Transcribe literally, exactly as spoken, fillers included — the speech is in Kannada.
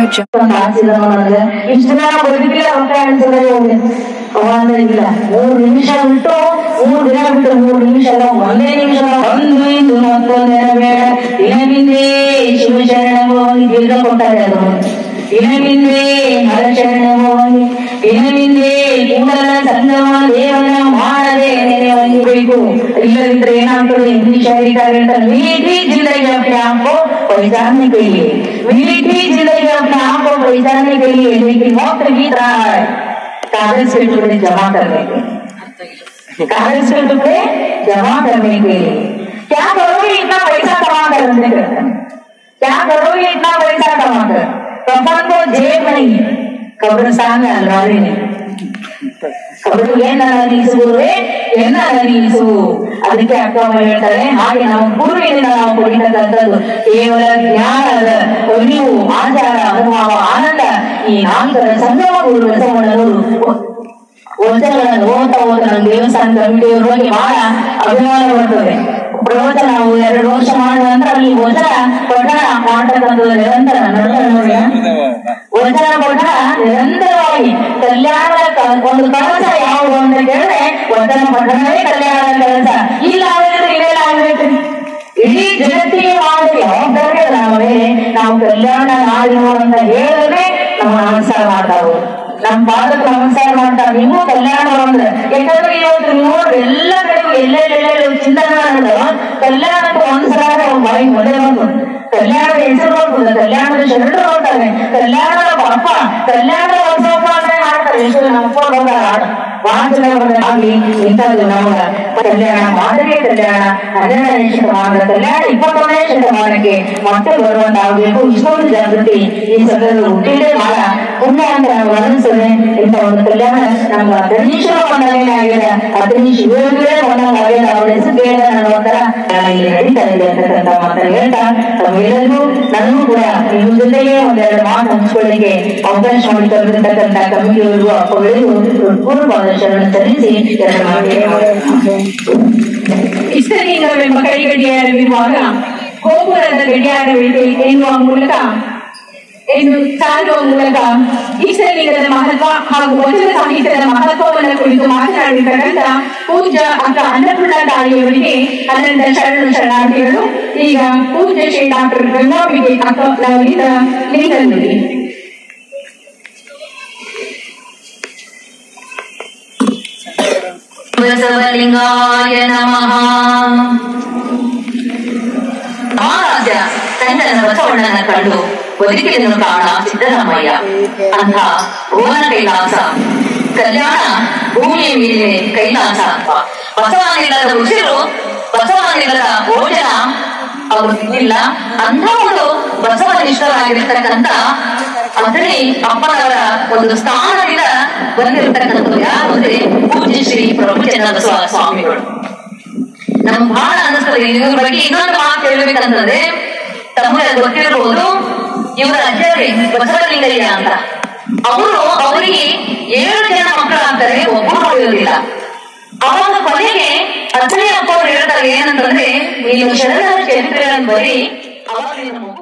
ಇಷ್ಟು ದಿನ ಬದುಕಿಲ್ಲ ಹೊಟ್ಟೆ ಅನ್ಸಿದ್ರೆ ಇಲ್ಲ ಮೂರು ನಿಮಿಷ ಬಿಟ್ಟು ಮೂರು ದಿನ ಬಿಟ್ಟು ಮೂರು ನಿಮಿಷ ಅಲ್ಲ ಒಂದೇ ನಿಮಿಷ ಒಂದು ಇದು ಮತ್ತೊಂದೇ ಬೇಡ ದಿನವಿಂದೇ ಶಿವಶರಣವೋ ದೀರ್ಘ ಕೊಟ್ಟಾರೆ ಅದು ದಿನವಿಂದೇ ಹರಶರಣವೋ ದಿನವಿಂದೇ ಕೂಡಲ ಸಂಗಮ ದೇವನ ಮಾಡದೆ ನೆನೆಯಬೇಕು ಇಲ್ಲದಿದ್ರೆ ಏನಾಗ್ತದೆ ಇಂಗ್ಲಿಷ್ ಹೇಳಿದ್ದಾರೆ ಅಂತ ಮಿಲಿಟರಿ जिंदगी अपने आप को पहचानने के लिए मिलिट्री जिंदगी अपने आप को पहचानने के लिए लेकिन वक्त बीत रहा है कागज के टुकड़े जमा करने के कागज के टुकड़े जमा करने के लिए क्या करोगे इतना पैसा कमा कर क्या करोगे इतना पैसा कमा कर कफन को जेब नहीं कब्रिस्तान में अलमारी नहीं ಕಬರು ಏನ ನೀಸು ಗುರುವೆ ಏನ ನೀಸು ಅದಕ್ಕೆ ಅಕ್ಕ ಹೇಳ್ತಾರೆ ಹಾಗೆ ನಾವು ಗುರುವಿನಿಂದ ನಾವು ಪಡೆಯತಕ್ಕಂಥದ್ದು ಕೇವಲ ಜ್ಞಾನದ ಅರಿವು ಆಚಾರ ಅನುಭವ ಆನಂದ ಈ ನಾಲ್ಕರ ಸಂಗಮ ಗುರು ಬಸವಣ್ಣನವರು ವಚನಗಳನ್ನು ಓದ್ತಾ ಓದ್ತಾ ನಮ್ಮ ದೇವಸ್ಥಾನ ಕಮಿಟಿಯವ್ರ ಬಗ್ಗೆ ಬಹಳ ಅಭಿಮಾನ ಬರ್ತದೆ ಪ್ರವಚನ ನಾವು ಎರಡು ವರ್ಷ ಮಾಡಿದ ನಂತರ ಅಲ್ಲಿ ವಚನ ಪಠಣ ಮಾಡ್ತಕ್ಕಂಥದ್ದು ನಿರಂತರ ವಚನ ಪಠಣ ನಿರಂತರವಾಗಿ ಕಲ್ಯಾಣದ ಒಂದು ಕನಸ ಯಾವುದು ಅಂತ ಕೇಳಿದ್ರೆ ವಚನ ಪಠಣವೇ ಕಲ್ಯಾಣದ ಕನಸ ಇಲ್ಲ ಆಗಿದ್ರೆ ಇವೆಲ್ಲ ಆಗ್ಬೇಕು ಇಡೀ ಜಗತ್ತಿಗೆ ಮಾಡುವ ಜವಾಬ್ದಾರಿ ನಮ್ಮ ಮೇಲೆ ನಾವು ಕಲ್ಯಾಣ ನಾಡಿನ ಅಂತ ಹೇಳಿದ್ರೆ ನಾವು ನಮಸ್ಕಾರ ಮಾಡ್ತಾ ಹೋಗುದು ನಮ್ಮ ಪಾದಕ್ಕೆ ನಮಸ್ಕಾರ ಮಾಡ್ತಾ ನೀವು ಕಲ್ಯಾಣ ಅಂದ್ರೆ ಯಾಕಂದ್ರೆ ಇವತ್ತು ನೋಡ್ರಿ ಎಲ್ಲ ಕಡೆಗೂ ಎಲ್ಲೆಲ್ಲೆಲ್ಲೆಲ್ಲ ಚಿಂತನೆ ಕಲ್ಯಾಣಕ್ಕೆ ಒಂದ್ಸಲ ಬಾಯಿ ಮೊದಲೇ ಬಂದು ಕಲ್ಯಾಣದ ಹೆಸರು ಬರ್ತದೆ ಕಲ್ಯಾಣದ ಶರಣರು ನೋಡ್ತಾರೆ ಕಲ್ಯಾಣದ ಪಾಪ ಕಲ್ಯಾಣದ ವರ್ಷೋಪಾಸನೆ ಮಾಡ್ತಾರೆ ಎಷ್ಟು ನಮ್ಮ ಹಾಡು ವಾಚನ ಆಗ್ಲಿ ಇಂಥದ್ದು ನಮಗ ಕಲ್ಯಾಣ ಮಾದರಿಯ ಕಲ್ಯಾಣ ಹನ್ನೆರಡನೇ ಶತಮಾನದ ಕಲ್ಯಾಣ ಇಪ್ಪತ್ತೊಂದನೇ ಶತಮಾನಕ್ಕೆ ಮತ್ತೆ ಬರುವಂತಾಗಬೇಕು ಇಷ್ಟೊಂದು ಜಾಗೃತಿ ಈ ಸದಸ್ಯರು ಹುಟ್ಟಿದ್ರೆ ಬಹಳ ಪುಣ್ಯ ಅಂತ ನಾವು ಅನಿಸ್ತದೆ ಇಂಥ ಒಂದು ಕಲ್ಯಾಣ ನಮ್ಮ ಧನೀಶ್ವರ ಬಂದಾಗೇನೆ ಆಗಿದೆ ಆ ಧನೀಶ್ ಇವಾಗಲೇ ಬಂದಾಗ ಆಗಿದೆ ಅವ್ರ ಹೆಸರು ಕೇಳಿದ ನಾನು ಒಂಥರ ಇಲ್ಲಿ ನಡೀತಾ ಇದೆ ಅಂತಕ್ಕಂಥ ಮಾತನ್ನು ಹೇಳ್ತಾ ತಮ್ಮೆಲ್ಲರಿಗೂ ನನಗೂ ಕೂಡ ನಿಮ್ಮ ಜೊತೆಗೆ ಒಂದೆರಡು ಮಾತು ಹಂಚ್ಕೊಳ್ಳಿಕ್ಕೆ ಅವಕಾಶ ಮಾಡಿಕೊಂಡಿರ್ತಕ್ಕಂಥ ಕಮಿಟಿಯವರಿಗೂ ಅಪ್ಪಗಳಿಗೂ ಪೂರ್ವವಾದ ಶರಣ ಸಲ್ಲಿಸಿ ಎರಡು ಮಾತು ಇಷ್ಟಲಿಂಗವೆಂಬ ಕೈ ಗಡಿಯಾರವಿರುವಾಗ ಗೋಪುರದ ಗಡಿಯಾರವಿದೆ ಎನ್ನುವ ಮೂಲಕ ಎಂದು ಸಾರುವ ಮೂಲಕ ಇಷ್ಟಲಿಂಗದ ಮಹತ್ವ ಹಾಗೂ ವಚನ ಸಾಹಿತ್ಯದ ಮಹತ್ವವನ್ನು ಕುರಿತು ಮಾತನಾಡಿರ್ತಕ್ಕಂಥ ಪೂಜ್ಯ ಅಕ್ಕ ಅನ್ನಪೂರ್ಣ ತಾಯಿಯವರಿಗೆ ಅನಂತ ಶರಣ ಶರಣಾರ್ಥಿಗಳು. ಈಗ ಪೂಜ್ಯ ಶ್ರೀ ಡಾಕ್ಟರ್ ಗಂಗಾಂಬಿಕೆ ಅಕ್ಕ ಅವರಿಂದ ಲಿಂಗನುಡಿ. ಬಸವಲಿಂಗಾಯ ನಮಃ. ಮಹಾರಾಜ ತಂಡನ ಬಸವಣ್ಣನ ಕಂಡು ಬದುಕಿದನು ಕಾಣ ಸಿದ್ದರಾಮಯ್ಯ. ಅಂಥ ಭುವನ ಕೈಲಾಸ ಕಲ್ಯಾಣ ಭೂಮಿಯ ಮೇಲೆ ಕೈಲಾಸ. ಬಸವನಿಲ್ಲದ ಉಸಿರು ಬಸವನಿಲ್ಲದ ಭೋಜನ ಅವರು ತಿನ್ನಿಲ್ಲ. ಅಂಥ ಒಂದು ಬಸವನಿಷ್ಠರಾಗಿರ್ತಕ್ಕಂಥ ಅದರಲ್ಲಿ ಅಪ್ಪನವರ ಒಂದು ಸ್ಥಾನದಿಂದ ಬಂದಿರತಕ್ಕಂಥದ್ದು ಯಾರು ಅಂದ್ರೆ ಪೂಜ್ಯ ಶ್ರೀ ಪ್ರಭು ಚನ್ನಬಸವ ಸ್ವಾಮಿಗಳು. ನಮ್ಗೆ ಬಹಳ ಅನಿಸ್ತದೆ ಇವ್ರ ಬಗ್ಗೆ ಇನ್ನೊಂದು ಮಾತು ಹೇಳ್ಬೇಕಂತಂದ್ರೆ ತಮಗೆ ಗೊತ್ತಿರಬಹುದು ಇವರ ಅಜ್ಜರೇ ಬಸವಲಿಂಗಯ್ಯ ಅಂತ. ಅವರು ಅವರಿಗೆ ಏಳು ಜನ ಮಕ್ಕಳಾಗ್ತಾರೆ, ಒಬ್ಬರು ಉಳಿಯೋದಿಲ್ಲ. ಅವಾಗ ಕೊನೆಗೆ ಅಜ್ಜಯ್ಯ ಅಪ್ಪ ಅವ್ರು ಹೇಳ್ತಾರೆ ಏನಂತಂದ್ರೆ ನೀವು ಶರಣರ ಚರಿತ್ರೆಗಳನ್ನು ಬರೀ ಅವಾಗ